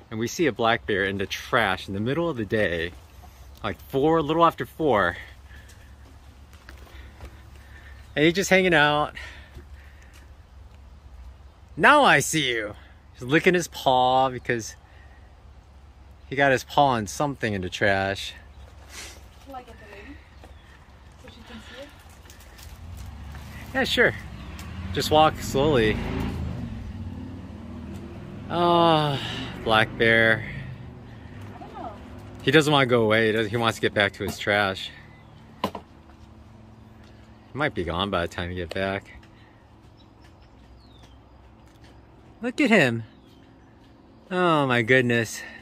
and we see a black bear in the trash in the middle of the day, like a little after 4. And he's just hanging out. Now I see you. He's licking his paw because he got his paw on something in the trash. Like at the lady? So she can see it? Yeah, sure. Just walk slowly. Oh, black bear. I don't know. He doesn't want to go away. He wants to get back to his trash. He might be gone by the time you get back. Look at him. Oh my goodness.